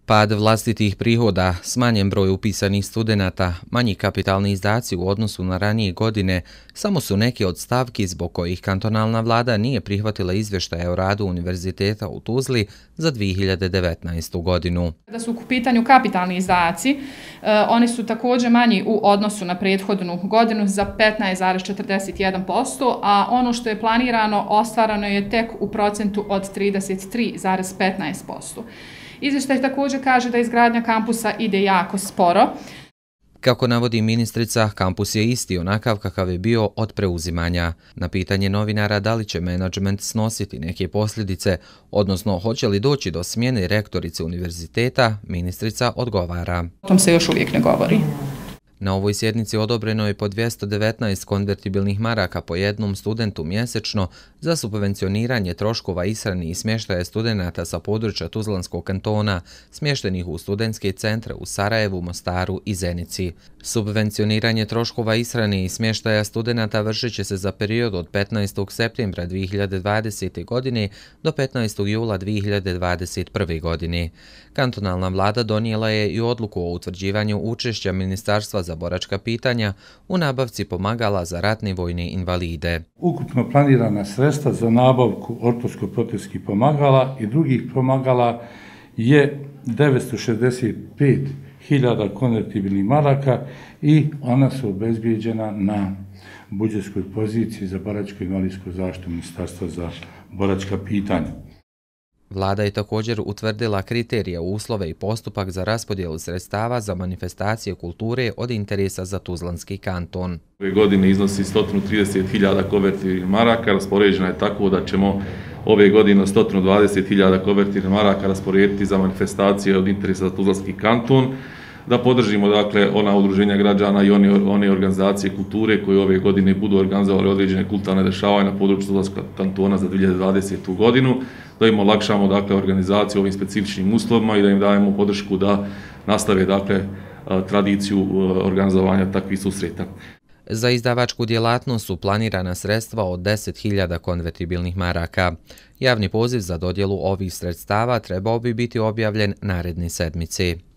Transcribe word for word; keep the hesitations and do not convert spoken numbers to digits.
Pad vlastitih prihoda, smanjen broj upisanih studenata, manji kapitalni izdaci u odnosu na ranije godine samo su neki od stavki zbog kojih kantonalna vlada nije prihvatila izvještaje o radu Univerziteta u Tuzli za dvije hiljade devetnaestu. godinu. Da su u pitanju kapitalni izdaci, oni su također manji u odnosu na prethodnu godinu za petnaest zarez četrdeset jedan posto, a ono što je planirano ostvarano je tek u procentu od trideset tri zarez petnaest posto. Izvještaj također kaže da izgradnja kampusa ide jako sporo. Kako navodi ministrica, kampus je isti onakav kakav je bio od preuzimanja. Na pitanje novinara da li će menadžment snositi neke posljedice, odnosno hoće li doći do smjene rektorice univerziteta, ministrica odgovara. O tom se još uvijek ne govori. Na ovoj sjednici odobreno je po dvjesto devetnaest konvertibilnih maraka po jednom studentu mjesečno za subvencioniranje troškova ishrane i smještaja studenata sa područja Tuzlanskog kantona, smještenih u studentske centre u Sarajevu, Mostaru i Zenici. Subvencioniranje troškova ishrane i smještaja studenata vršit će se za period od petnaestog septembra dvije hiljade dvadesete. godine do petnaestog jula dvije hiljade dvadeset prve. godine. Kantonalna vlada donijela je i odluku o utvrđivanju učešća Ministarstva za boračka pitanja u nabavci pomagala za ratne vojne invalide. Ukupno planirana sredstva za nabavku ortopsko-protezskih pomagala i drugih pomagala je devetsto šezdeset pet hiljada konvertibilnih maraka i ona su obezbijeđena na budžetskoj poziciji za boračku invalidsku zaštitu Ministarstva za boračka pitanja. Vlada je također utvrdila kriterije, uslove i postupak za raspodjelu sredstava za manifestacije kulture od interesa za Tuzlanski kanton. Ove godine iznosi sto trideset hiljada konvertibilnih maraka, raspoređena je tako da ćemo ove godine sto dvadeset hiljada konvertibilnih maraka rasporediti za manifestacije od interesa za Tuzlanski kanton, da podržimo dakle ona udruženja građana i one, one organizacije kulture koje ove godine budu organizovali određene kulturne dešavanja na području Tuzlanskog kantona za dvije hiljade dvadesetu. godinu, da im olakšamo dakle organizaciju ovim specifičnim uslovima i da im dajemo podršku da nastave dakle tradiciju organizovanja takvih susreta. Za izdavačku djelatnost su planirana sredstva od deset hiljada konvertibilnih maraka. Javni poziv za dodjelu ovih sredstava trebao bi biti objavljen naredne sedmice.